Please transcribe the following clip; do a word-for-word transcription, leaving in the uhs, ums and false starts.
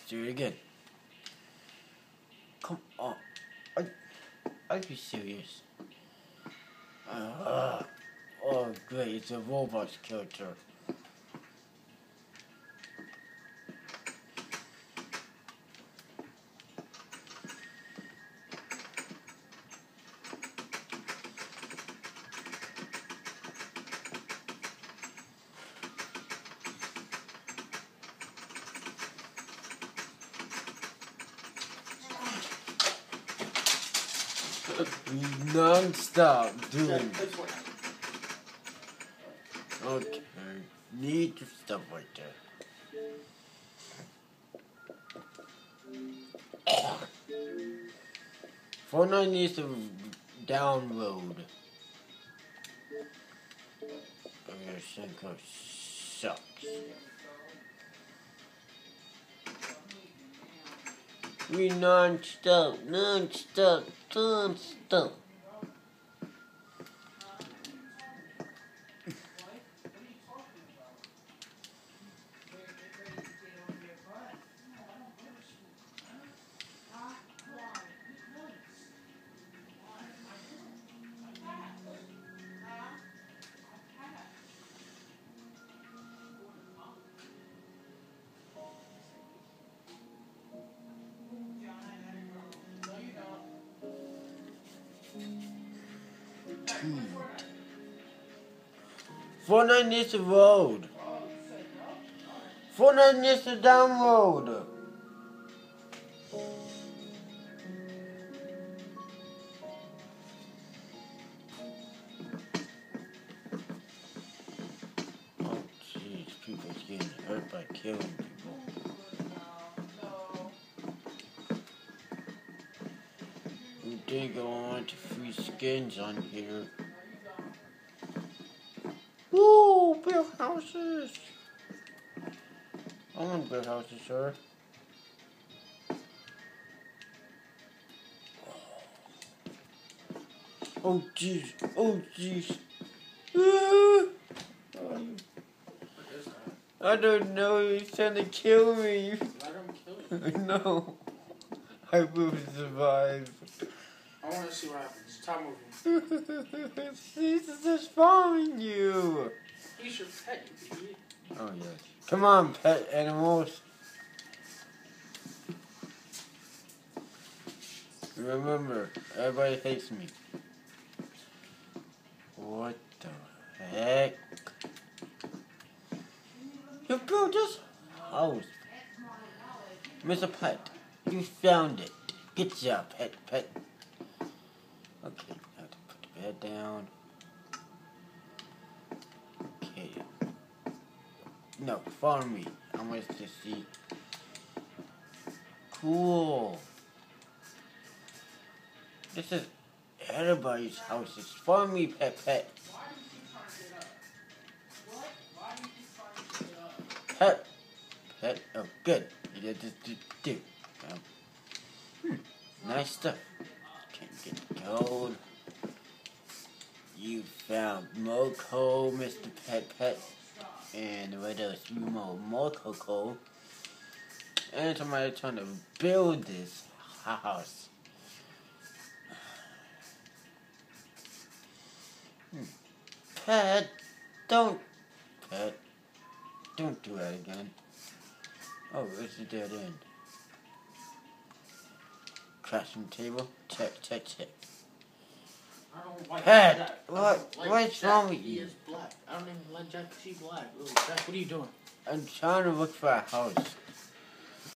do it again. Come on. Are, are you serious? Uh, oh, great. It's a Roblox character. Non-stop doing. Okay, need your stuff right there. Fortnite needs to download. Your Synchro sucks. We non-stop, non-stop, non-stop. Fortnite needs to load. Fortnite needs to download. Oh jeez, people's getting hurt by killing people. We did go on to free skins on here. Woo! Build houses! I want to build houses, sir. Oh jeez! Oh jeez! I don't know, he's trying to kill me. Let him kill you. No. I will survive. I want to see what happens. Stop moving. He's just following you. He's your pet, you idiot. Oh, yes. Come on, pet animals. Remember, everybody hates me. What the heck? You built this house. Mister Pet, you found it. Good job, pet, pet. Okay, I have to put the bed down. Okay. No, follow me. I want to see. Cool. This is everybody's houses. Follow me, pet, pet. Pet. Pet. Oh, good. You did this, do, do. Um, hmm. Nice stuff. Can't get gold. You found Moco, Mister Pet Pet, and what else? You know, Moco. And somebody trying to build this house. Hmm. Pet, don't. Pet, don't do that again. Oh, it's a dead end. Crashing table. Check, check, check. I don't like Pet, Jack. what? Like What's Jack. wrong with He you? is black. I don't even let Jack see black. Ooh, Jack, what are you doing? I'm trying to look for a house.